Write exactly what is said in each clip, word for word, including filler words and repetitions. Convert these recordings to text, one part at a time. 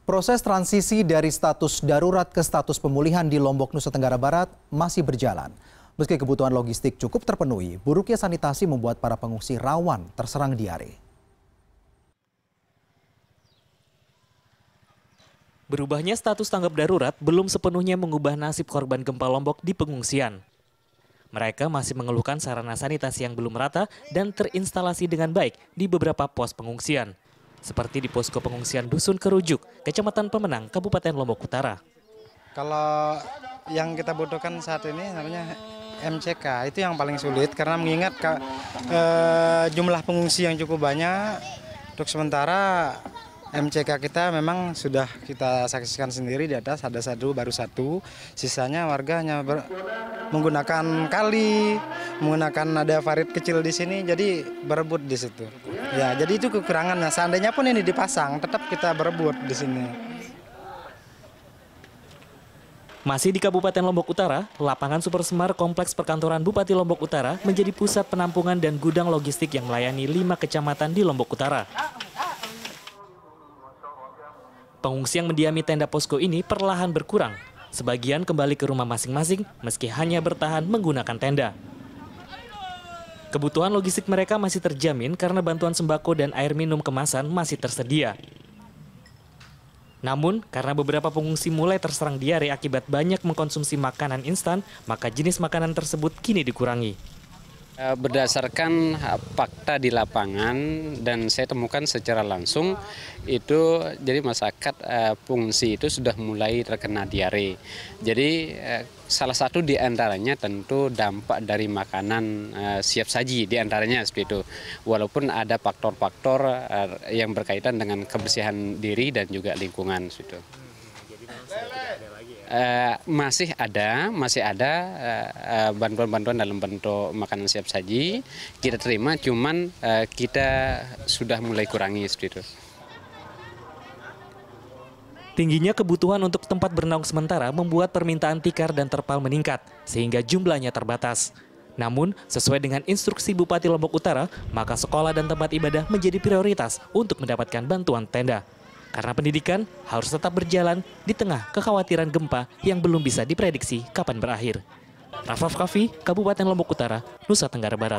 Proses transisi dari status darurat ke status pemulihan di Lombok, Nusa Tenggara Barat masih berjalan. Meski kebutuhan logistik cukup terpenuhi, buruknya sanitasi membuat para pengungsi rawan terserang diare. Berubahnya status tanggap darurat belum sepenuhnya mengubah nasib korban gempa Lombok di pengungsian. Mereka masih mengeluhkan sarana sanitasi yang belum rata dan terinstalasi dengan baik di beberapa pos pengungsian. Seperti di posko pengungsian Dusun Kerujuk, Kecamatan Pemenang, Kabupaten Lombok Utara. Kalau yang kita butuhkan saat ini namanya M C K, itu yang paling sulit karena mengingat eh, jumlah pengungsi yang cukup banyak. Untuk sementara M C K kita memang sudah kita saksikan sendiri di atas, ada satu baru satu, sisanya warga hanya ber, menggunakan kali, menggunakan ada farid kecil di sini, jadi berebut di situ. Ya, jadi itu kekurangannya. Seandainya pun ini dipasang, tetap kita berebut di sini. Masih di Kabupaten Lombok Utara, lapangan Super Semar Kompleks Perkantoran Bupati Lombok Utara menjadi pusat penampungan dan gudang logistik yang melayani lima kecamatan di Lombok Utara. Pengungsi yang mendiami tenda posko ini perlahan berkurang. Sebagian kembali ke rumah masing-masing meski hanya bertahan menggunakan tenda. Kebutuhan logistik mereka masih terjamin karena bantuan sembako dan air minum kemasan masih tersedia. Namun, karena beberapa pengungsi mulai terserang diare akibat banyak mengkonsumsi makanan instan, maka jenis makanan tersebut kini dikurangi. Berdasarkan fakta di lapangan dan saya temukan secara langsung itu jadi masyarakat eh, pengungsi itu sudah mulai terkena diare. Jadi eh, salah satu di antaranya tentu dampak dari makanan eh, siap saji di antaranya seperti itu. Walaupun ada faktor-faktor eh, yang berkaitan dengan kebersihan diri dan juga lingkungan seperti itu. Uh, masih ada, masih ada bantuan-bantuan uh, uh, dalam bentuk makanan siap saji kita terima, cuman uh, kita sudah mulai kurangi seperti itu. Tingginya kebutuhan untuk tempat bernaung sementara membuat permintaan tikar dan terpal meningkat, sehingga jumlahnya terbatas. Namun, sesuai dengan instruksi Bupati Lombok Utara, maka sekolah dan tempat ibadah menjadi prioritas untuk mendapatkan bantuan tenda. Karena pendidikan harus tetap berjalan di tengah kekhawatiran gempa yang belum bisa diprediksi kapan berakhir. Raff-Raff Kaffi, Kabupaten Lombok Utara, Nusa Tenggara Barat.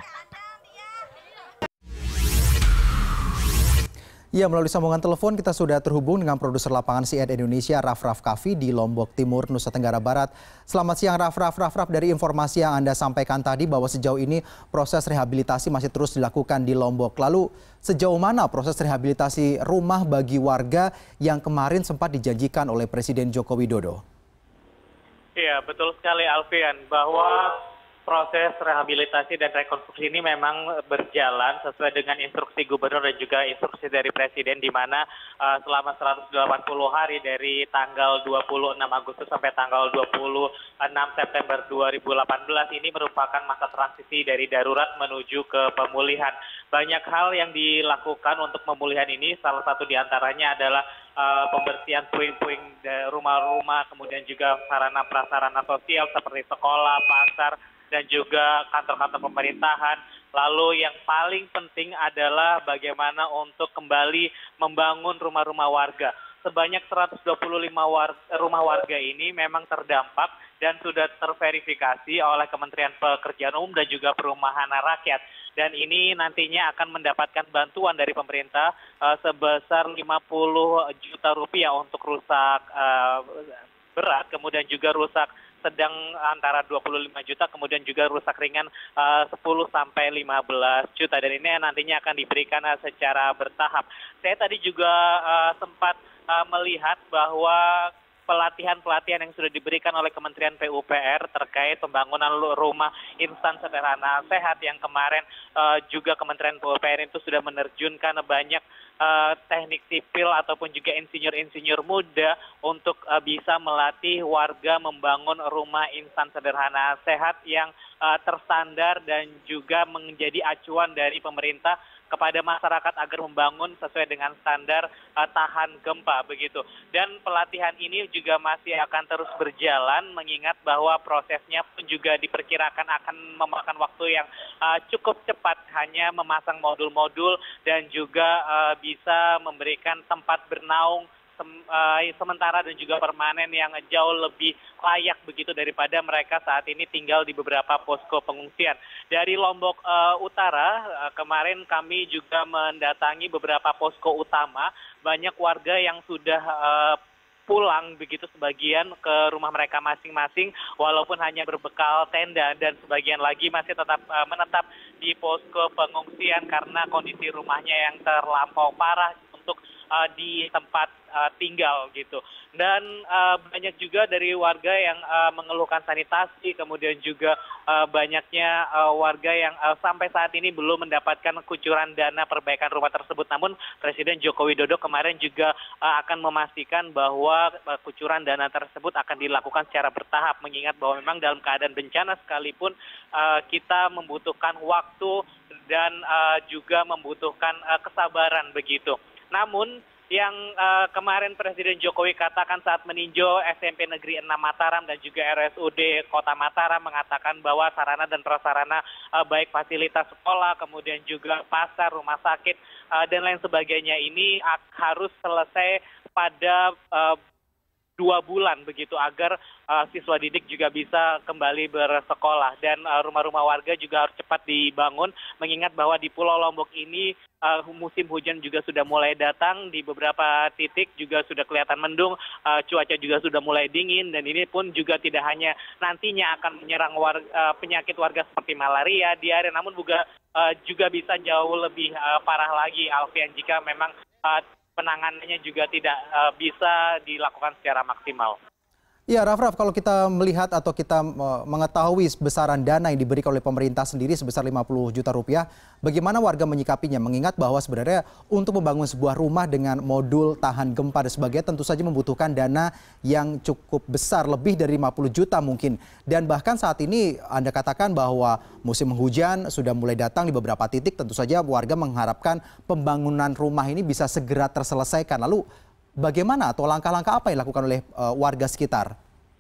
Ya, melalui sambungan telepon kita sudah terhubung dengan produser lapangan C N N Indonesia Raff-Raff Kaffi di Lombok Timur, Nusa Tenggara Barat. Selamat siang Raff-Raff. Raff-Raff, dari informasi yang Anda sampaikan tadi bahwa sejauh ini proses rehabilitasi masih terus dilakukan di Lombok. Lalu sejauh mana proses rehabilitasi rumah bagi warga yang kemarin sempat dijanjikan oleh Presiden Joko Widodo? Iya, betul sekali Alfian, bahwa proses rehabilitasi dan rekonstruksi ini memang berjalan sesuai dengan instruksi gubernur dan juga instruksi dari Presiden, di mana uh, selama seratus delapan puluh hari dari tanggal dua puluh enam Agustus sampai tanggal dua puluh enam September dua ribu delapan belas ini merupakan masa transisi dari darurat menuju ke pemulihan. Banyak hal yang dilakukan untuk pemulihan ini, salah satu diantaranya adalah uh, pembersihan puing-puing rumah-rumah, kemudian juga sarana prasarana sosial seperti sekolah, pasar, dan juga kantor-kantor pemerintahan. Lalu yang paling penting adalah bagaimana untuk kembali membangun rumah-rumah warga. Sebanyak seratus dua puluh lima war rumah warga ini memang terdampak dan sudah terverifikasi oleh Kementerian Pekerjaan Umum dan juga Perumahan Rakyat. Dan ini nantinya akan mendapatkan bantuan dari pemerintah uh, sebesar lima puluh juta rupiah untuk rusak uh, berat, kemudian juga rusak sedang antara dua puluh lima juta, kemudian juga rusak ringan uh, sepuluh sampai lima belas juta, dan ini nantinya akan diberikan uh, secara bertahap. Saya tadi juga uh, sempat uh, melihat bahwa pelatihan-pelatihan yang sudah diberikan oleh Kementerian P U P R terkait pembangunan rumah instan sederhana sehat yang kemarin uh, juga Kementerian P U P R itu sudah menerjunkan banyak uh, teknik sipil ataupun juga insinyur-insinyur muda untuk uh, bisa melatih warga membangun rumah instan sederhana sehat yang uh, terstandar dan juga menjadi acuan dari pemerintah kepada masyarakat agar membangun sesuai dengan standar uh, tahan gempa begitu. Dan pelatihan ini juga masih akan terus berjalan, mengingat bahwa prosesnya pun juga diperkirakan akan memakan waktu yang uh, cukup cepat, hanya memasang modul-modul dan juga uh, bisa memberikan tempat bernaung sem- uh, sementara dan juga permanen yang jauh lebih layak begitu daripada mereka saat ini tinggal di beberapa posko pengungsian. Dari Lombok uh, Utara, uh, kemarin kami juga mendatangi beberapa posko utama, banyak warga yang sudah uh, pulang begitu sebagian ke rumah mereka masing-masing walaupun hanya berbekal tenda, dan sebagian lagi masih tetap uh, menetap di posko pengungsian karena kondisi rumahnya yang terlampau parah untuk uh, di tempat uh, tinggal gitu. Dan uh, banyak juga dari warga yang uh, mengeluhkan sanitasi, kemudian juga uh, banyaknya uh, warga yang uh, sampai saat ini belum mendapatkan kucuran dana perbaikan rumah tersebut. Namun Presiden Joko Widodo kemarin juga uh, akan memastikan bahwa uh, kucuran dana tersebut akan dilakukan secara bertahap, mengingat bahwa memang dalam keadaan bencana sekalipun uh, kita membutuhkan waktu dan uh, juga membutuhkan uh, kesabaran begitu. Namun yang uh, kemarin Presiden Jokowi katakan saat meninjau S M P Negeri enam Mataram dan juga R S U D Kota Mataram, mengatakan bahwa sarana dan prasarana uh, baik fasilitas sekolah, kemudian juga pasar, rumah sakit, uh, dan lain sebagainya ini harus selesai pada uh, dua bulan begitu agar uh, siswa didik juga bisa kembali bersekolah, dan uh, rumah-rumah warga juga harus cepat dibangun, mengingat bahwa di Pulau Lombok ini Uh, musim hujan juga sudah mulai datang, di beberapa titik juga sudah kelihatan mendung, uh, cuaca juga sudah mulai dingin, dan ini pun juga tidak hanya nantinya akan menyerang warga, uh, penyakit warga seperti malaria, diare, namun juga uh, juga bisa jauh lebih uh, parah lagi, Alfian, jika memang uh, penanganannya juga tidak uh, bisa dilakukan secara maksimal. Ya, Raff-Raff, kalau kita melihat atau kita mengetahui besaran dana yang diberikan oleh pemerintah sendiri sebesar lima puluh juta rupiah, bagaimana warga menyikapinya? Mengingat bahwa sebenarnya untuk membangun sebuah rumah dengan modul tahan gempa dan sebagainya tentu saja membutuhkan dana yang cukup besar, lebih dari lima puluh juta mungkin. Dan bahkan saat ini Anda katakan bahwa musim hujan sudah mulai datang di beberapa titik, tentu saja warga mengharapkan pembangunan rumah ini bisa segera terselesaikan. Lalu bagaimana atau langkah-langkah apa yang dilakukan oleh uh, warga sekitar?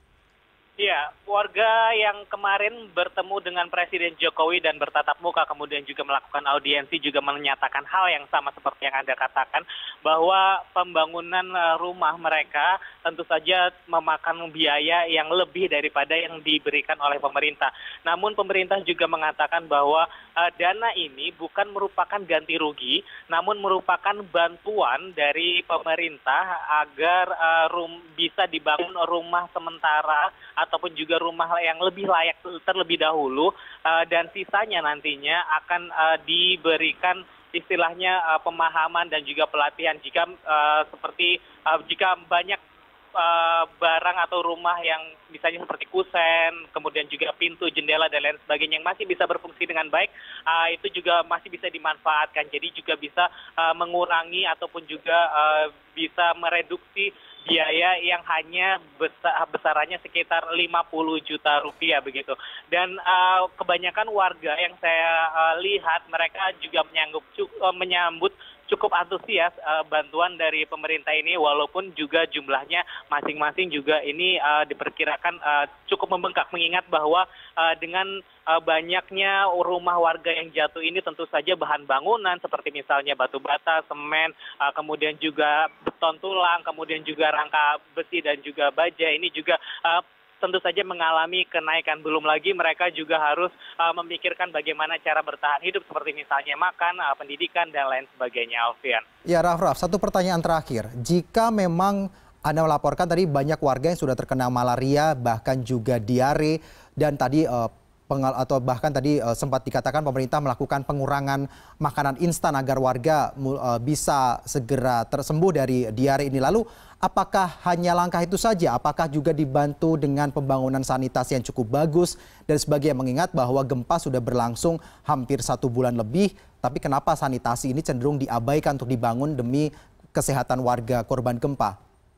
Ya, warga yang kemarin bertemu dengan Presiden Jokowi dan bertatap muka, kemudian juga melakukan audiensi, juga menyatakan hal yang sama seperti yang Anda katakan, bahwa pembangunan rumah mereka tentu saja memakan biaya yang lebih daripada yang diberikan oleh pemerintah. Namun pemerintah juga mengatakan bahwa uh, dana ini bukan merupakan ganti rugi, namun merupakan bantuan dari pemerintah agar uh, rum, bisa dibangun rumah sementara ataupun juga rumah yang lebih layak terlebih dahulu, uh, dan sisanya nantinya akan uh, diberikan istilahnya uh, pemahaman dan juga pelatihan jika uh, seperti uh, jika banyak uh, barang atau rumah yang misalnya seperti kusen, kemudian juga pintu, jendela dan lain sebagainya yang masih bisa berfungsi dengan baik, uh, itu juga masih bisa dimanfaatkan. Jadi juga bisa uh, mengurangi ataupun juga uh, bisa mereduksi biaya yang hanya besar, besarannya sekitar lima puluh juta rupiah begitu. Dan uh, kebanyakan warga yang saya uh, lihat mereka juga menyambut, uh, menyambut cukup antusias uh, bantuan dari pemerintah ini, walaupun juga jumlahnya masing-masing juga ini uh, diperkirakan uh, cukup membengkak, mengingat bahwa uh, dengan uh, banyaknya rumah warga yang jatuh ini tentu saja bahan bangunan seperti misalnya batu bata, semen, uh, kemudian juga beton tulang, kemudian juga rangka besi dan juga baja ini juga uh, tentu saja mengalami kenaikan. Belum lagi mereka juga harus uh, memikirkan bagaimana cara bertahan hidup seperti misalnya makan, uh, pendidikan, dan lain sebagainya, Alfian. Ya, Raff-Raff, satu pertanyaan terakhir. Jika memang Anda melaporkan tadi banyak warga yang sudah terkena malaria, bahkan juga diare, dan tadi uh, pengal atau bahkan tadi uh, sempat dikatakan pemerintah melakukan pengurangan makanan instan agar warga uh, bisa segera tersembuh dari diare ini. Lalu apakah hanya langkah itu saja? Apakah juga dibantu dengan pembangunan sanitasi yang cukup bagus dan sebagainya? Mengingat bahwa gempa sudah berlangsung hampir satu bulan lebih, tapi kenapa sanitasi ini cenderung diabaikan untuk dibangun demi kesehatan warga korban gempa?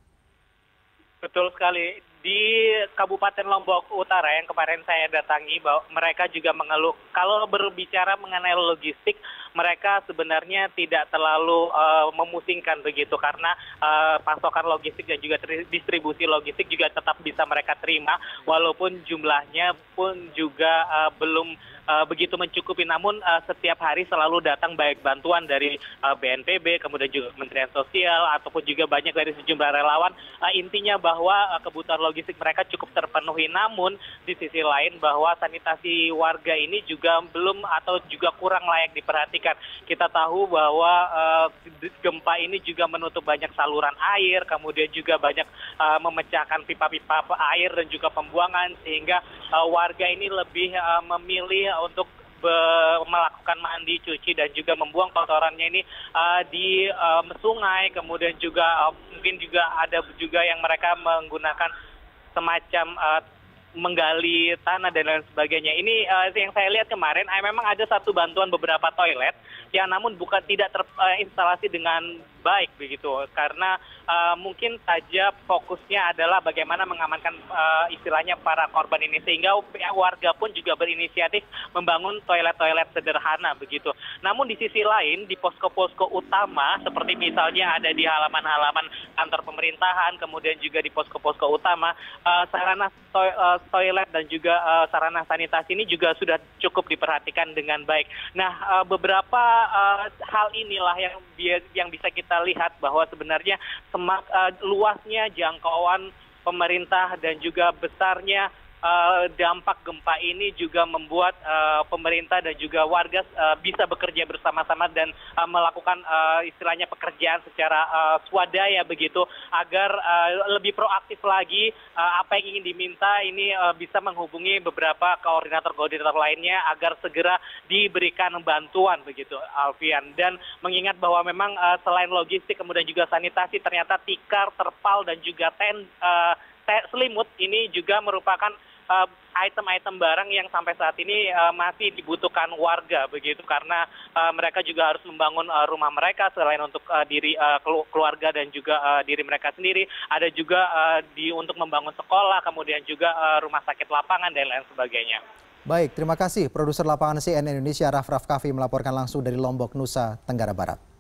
Betul sekali. Di Kabupaten Lombok Utara yang kemarin saya datangi, bahwa mereka juga mengeluh kalau berbicara mengenai logistik, mereka sebenarnya tidak terlalu uh, memusingkan begitu karena uh, pasokan logistik dan juga distribusi logistik juga tetap bisa mereka terima walaupun jumlahnya pun juga uh, belum uh, begitu mencukupi. Namun uh, setiap hari selalu datang baik bantuan dari uh, B N P B, kemudian juga Kementerian Sosial ataupun juga banyak dari sejumlah relawan. Uh, intinya bahwa uh, kebutuhan logistik mereka cukup terpenuhi. Namun di sisi lain bahwa sanitasi warga ini juga belum atau juga kurang layak diperhatikan. Kita tahu bahwa uh, gempa ini juga menutup banyak saluran air, kemudian juga banyak uh, memecahkan pipa-pipa air dan juga pembuangan sehingga uh, warga ini lebih uh, memilih untuk Be- melakukan mandi, cuci dan juga membuang kotorannya ini uh, di uh, sungai, kemudian juga uh, mungkin juga ada juga yang mereka menggunakan semacam uh, menggali tanah dan lain sebagainya. Ini uh, yang saya lihat kemarin, uh, memang ada satu bantuan beberapa toilet yang namun bukan tidak terinstalasi uh, dengan baik begitu karena uh, mungkin saja fokusnya adalah bagaimana mengamankan uh, istilahnya para korban ini sehingga warga pun juga berinisiatif membangun toilet-toilet sederhana begitu. Namun di sisi lain di posko-posko utama seperti misalnya ada di halaman-halaman kantor pemerintahan, kemudian juga di posko-posko utama uh, sarana to uh, toilet dan juga uh, sarana sanitasi ini juga sudah cukup diperhatikan dengan baik. Nah uh, beberapa uh, hal inilah yang yang bisa kita kita lihat bahwa sebenarnya semak, uh, luasnya jangkauan pemerintah dan juga besarnya uh, dampak gempa ini juga membuat uh, pemerintah dan juga warga uh, bisa bekerja bersama-sama dan uh, melakukan uh, istilahnya pekerjaan secara uh, swadaya begitu agar uh, lebih proaktif lagi uh, apa yang ingin diminta ini uh, bisa menghubungi beberapa koordinator-koordinator lainnya agar segera diberikan bantuan begitu Alfian, dan mengingat bahwa memang uh, selain logistik kemudian juga sanitasi ternyata tikar, terpal dan juga ten uh, selimut ini juga merupakan item-item uh, barang yang sampai saat ini uh, masih dibutuhkan warga begitu karena uh, mereka juga harus membangun uh, rumah mereka selain untuk uh, diri uh, keluarga dan juga uh, diri mereka sendiri, ada juga uh, di untuk membangun sekolah, kemudian juga uh, rumah sakit lapangan dan lain sebagainya. Baik, terima kasih produser lapangan C N N Indonesia Raff Raff Kaffi melaporkan langsung dari Lombok, Nusa Tenggara Barat.